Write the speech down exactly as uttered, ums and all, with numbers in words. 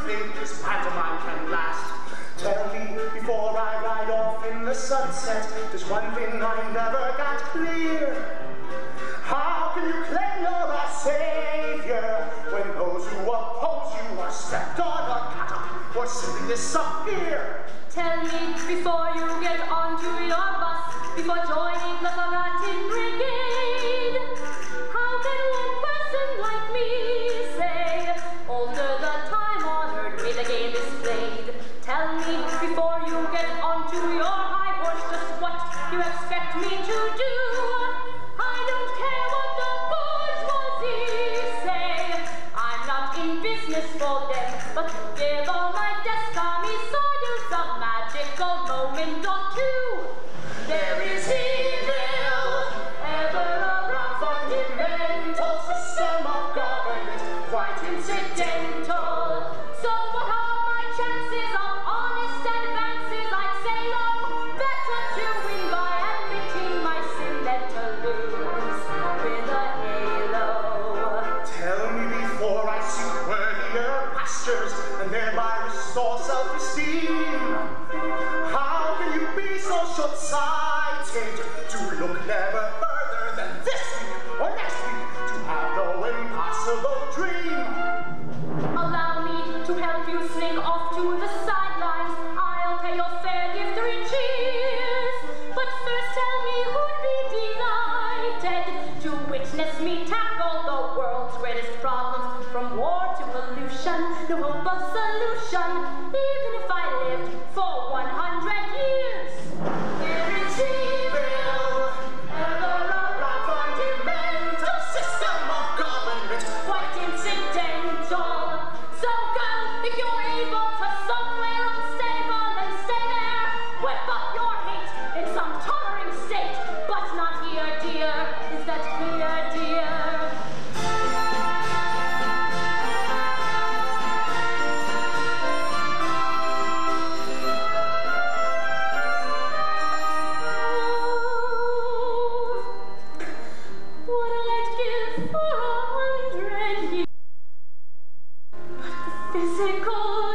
think this pantomime can last? Tell me before I ride off in the sunset, there's one thing I never got clear. How can you claim you're a savior when those who oppose you are stepped on or cut up or simply disappear? Tell me before you get onto your bus, before joining the Forgotten Brigade, how can one person like me say, older the time-honored way the game is played? Tell me before you get onto your high horse just what you expect me to do. I don't care what the bourgeoisie say, I'm not in business for them, but to give all my destiny so there's a magical moment or two. There is evil, ever around, fundamental system of government, quite incidental. So what are my chances of honest advances? I'd say no, better to win by admitting my sin than to lose with a halo. Tell me before I seek worthier pastures and thereby restore self-esteem. How can you be so short-sighted to look never further than this week or next week, to have no impossible dream? Allow me to help you slink off to the sidelines. I'll pay your fare, give three cheers. But first tell me who'd be delighted to witness me tackle the world's greatest problems, from war to pollution, no hope of solution, even if I lived for one hundred years. There is evil, ever around, fundamental system of government, quite incidental. So go, if you're able, to somewhere unstable and stay there. Whip up your hate in some tottering state, but not here, dear. Is that clear, dear? What I'd give for a hundred years, but the physical